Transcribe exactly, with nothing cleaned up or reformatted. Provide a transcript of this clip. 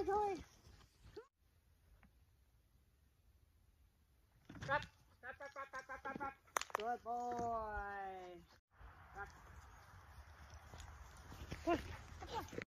boy, boy. Stop. Stop, stop, stop, stop, stop, stop. Good boy. Stop. Come on.